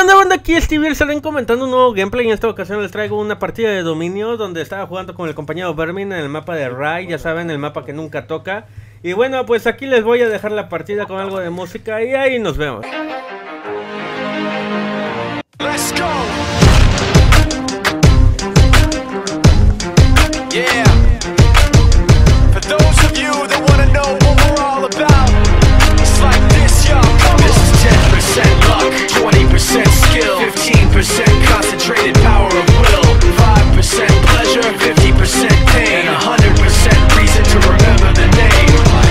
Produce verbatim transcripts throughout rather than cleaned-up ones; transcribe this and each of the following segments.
onda, banda? Aquí Stevie salen comentando un nuevo gameplay. En esta ocasión les traigo una partida de dominio donde estaba jugando con el compañero Vermin en el mapa de Rai. Ya saben, el mapa que nunca toca. Y bueno, pues aquí les voy a dejar la partida con algo de música y ahí nos vemos. Let's go. Yeah. For those of you that want to know what we're all about, it's like this, y'all. This is ten percent luck, twenty percent skill, fifteen percent concentrated power of will, five percent pleasure, fifty percent pain, and one hundred percent reason to remember the name.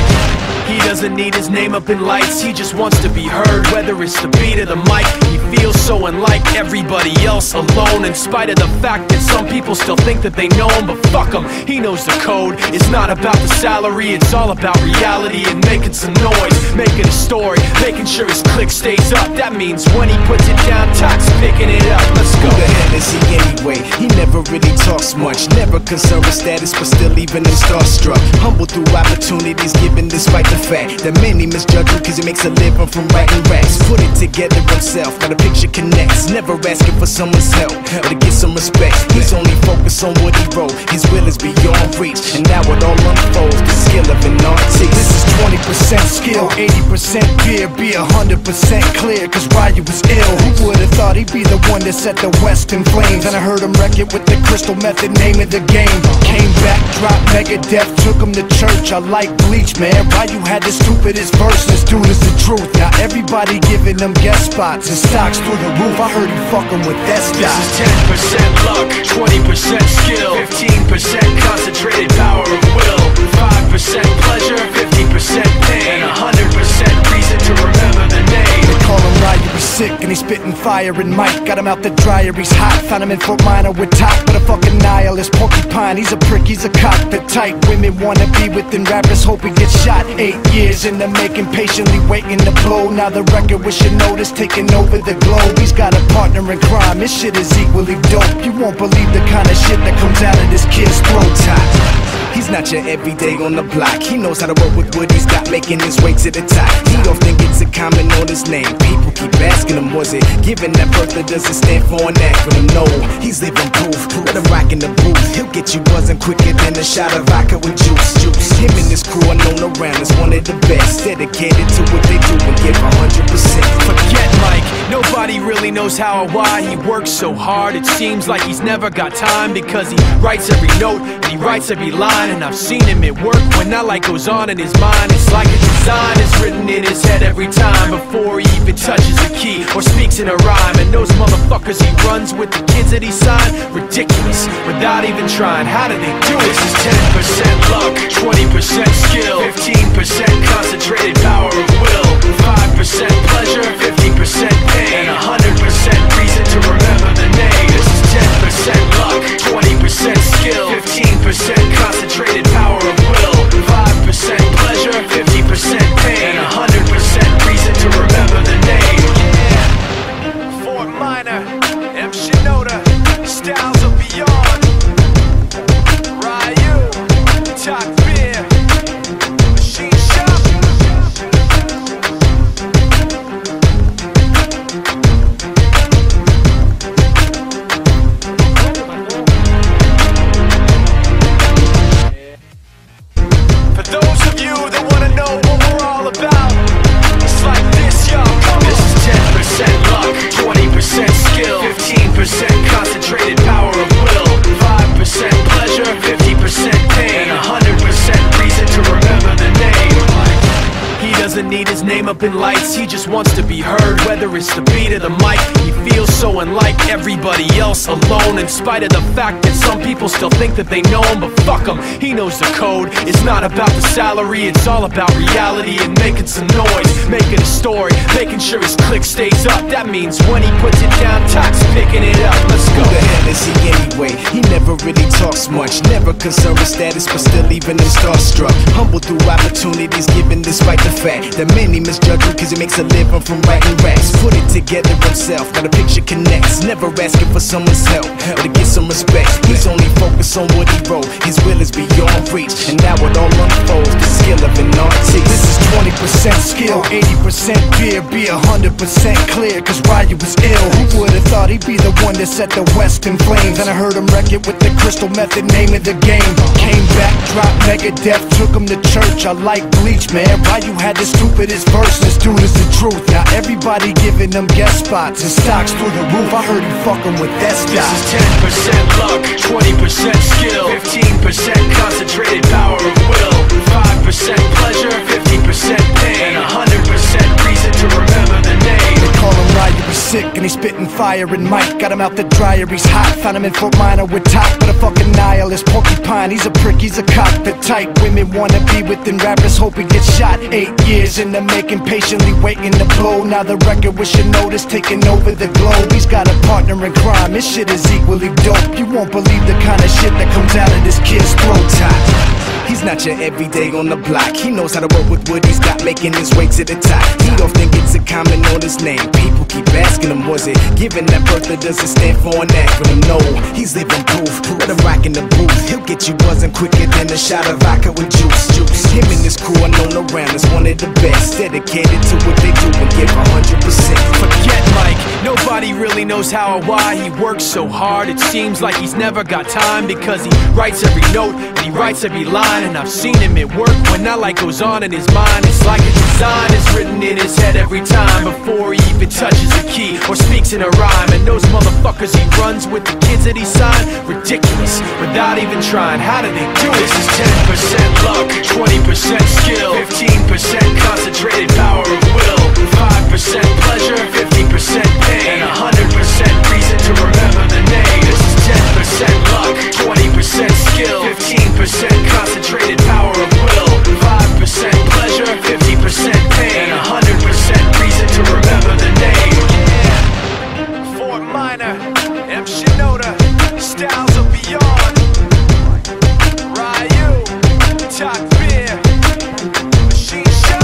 He doesn't need his name up in lights, he just wants to be heard, whether it's the beat or the mic. He feels so unlike everybody else, alone, in spite of the fact that some people still think that they know him. But fuck him, he knows the code. It's not about the salary, it's all about reality and making some noise, making a story, making sure his click stays up. That means when he puts it down, Tox picking it up. Let's go. Who the hell is he anyway? He never really talks much, never concerned with status, but still even him starstruck. Humble through opportunities given despite the fact that many misjudge him cause he makes a living from writing raps. Put it together himself, now the picture connects, never asking for someone's help or to get some respect. He's only focused on what he wrote, his will is beyond reach, and now it all unfolds, the skill of an artist. This is twenty percent skill, eighty percent fear, be one hundred percent clear, cause Ryu was ill. Who would've thought he'd be the one that set the West in flames? And I heard him wreck it with the Crystal Method, name of the game. Came back, dropped Megadeth, took him to church. I like Bleach, man, Ryu had the stupidest verses, dude is the truth. Now everybody giving them guest spots and stocks through the roof. I heard he fucking with that stock. This is ten percent luck, twenty percent skill, fifteen percent concentrated power of will, five percent pleasure, fifty percent pain, and one hundred percent reason to remember the name. They call him Ryu, he's sick and he's spitting fire and Mike got him out the dryer, he's hot. Found him in Fort Minor with top, but a fucking nihilist porcupine. He's a prick, he's a cockpit type. Women wanna be within rappers, hope he gets shot. Eight years in the making, patiently waiting to blow. Now the record with your notice taking over the globe. He's got a partner in crime, this shit is equally dope. You won't believe the kind of shit that comes out of this kid's throat. He's not your everyday on the block. He knows how to work with what he's got, making his way to the top. He often gets a comment on his name. People keep asking him, was it given that birth that doesn't stand for an acronym? No, he's living proof. Let him rock in the booth. He'll get you buzzing quicker than a shot of vodka with juice. Juice. Him and his crew are known around as one of the best, dedicated to what they do and give one hundred percent. Forget Mike, nobody really knows how or why he works so hard. It seems like he's never got time because he writes every note and he writes every line. And I've seen him at work when that light goes on in his mind. It's like a design is written in his head every time before he even touches a key or speaks in a rhyme. And those motherfuckers he runs with, the kids that he signed, ridiculous, without even trying. How do they do it? This is ten percent luck, twenty percent skill, fifteen percent concentrated power of will, five percent pleasure, fifty percent pain, and one hundred percent reason to remember the name. This is ten percent luck, twenty percent skill, fifteen percent concentrated power of will, five percent pleasure, fifty percent pain, and one hundred percent reason to remember the name. Yeah. Fort Minor, M. Shinoda, styles of beyond. Ryu, Talk Beer, Machine Shop. For those of you that want to know what we're all about, it's like this, y'all. This is ten percent luck, twenty percent skill, fifteen percent concentrated power of will, five percent pleasure, fifty percent pain, and one hundred percent reason to remember the name. He doesn't need his name up in lights, he just wants to be heard, whether it's the beat or the mic. He feels so unlike everybody else, alone, in spite of the fact that some people still think that they know him. But fuck him, he knows the code. It's not about the salary, it's all about reality and making some noise, making a story, making sure his click stays up. That means when he puts it down, Tox picking it up. Let's go. Who the hell is he anyway? He never really talks much, never concerned with status, but still even him starstruck. Humble through opportunities given despite the fact that many misjudge him cause he makes a living from writing raps. Put it together himself, now the picture connects, never asking for someone's help or to get some respect. He's only focused on what he wrote, his will is beyond reach, and now it all unfolds, the skill of an artist. This is twenty percent skill, eighty percent beer, be one hundred percent clear, cause Ryu was ill. Who would've thought he'd be the one that set the West in flames? And I heard him wreck it with the crystal method, name of the game. Came back, dropped Megadeth, took him to church. I like Bleach, man, Ryu had the stupidest verse. This dude is the truth. Now everybody giving them guest spots and stocks through the roof. I heard he fucking with that stock. This is ten percent luck, twenty percent skill, fifteen percent concentrated power of will, five percent pleasure, fifty percent pain, and one hundred percent reason to remember the name. They call him Ryu, he's sick and he's spitting fire. And Mike got him out the dryer, he's hot. Found him in Fort Minor with top, but a fucking nihilist porcupine. He's a prick, he's a cock, the type women wanna be with, and rappers hope he gets shot. Eight years in the making, patiently waiting to blow. Now the record with your notice taking over the globe. He's got a partner in crime, his shit is equally dope. You won't believe the kind of shit that comes out of this kid's throat. He's not your everyday on the block. He knows how to work with what he's got, making his way to the top. He don't think it's a comment on his name. People keep asking him, was it given that birth, or does it stand for an acronym? No, he's living proof. Let him rock in the booth. He'll get you buzzing quicker than a shot of vodka with juice. Juice. Him and his crew are known around as one of the best, dedicated to what they do and give one hundred percent. Forget Mike, nobody really knows how or why he works so hard. It seems like he's never got time, because he writes every note and he writes every line. And I've seen him at work when that light goes on in his mind. It's like a design is written in his head every time, before he even touches a key or speaks in a rhyme. And those motherfuckers he runs with, the kids that he signed, ridiculous, without even trying. How do they do it? This is ten percent luck, twenty percent skill, fifteen percent concentrated power of will, five percent pleasure, fifty percent pain, and one hundred percent reason to remember the name. This is ten percent luck, twenty percent skill, fifteen percent concentrated power of will, five percent pleasure, fifty percent pain, and one hundred percent reason to remember the name. Yeah. Fort Minor, M. Shinoda, styles of beyond, Ryu, Talk Beer, Machine Shop.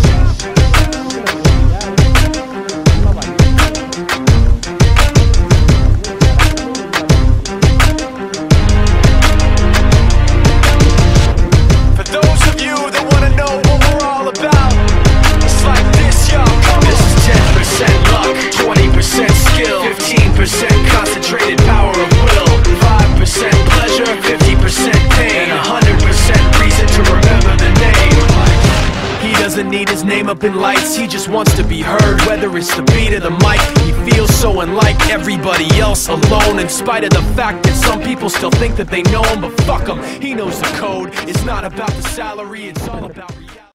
Percent concentrated power of will, five percent pleasure, fifty percent pain, and one hundred percent reason to remember the name. He doesn't need his name up in lights, he just wants to be heard, whether it's the beat or the mic. He feels so unlike everybody else, alone, in spite of the fact that some people still think that they know him. But fuck him, he knows the code. It's not about the salary, it's all about reality.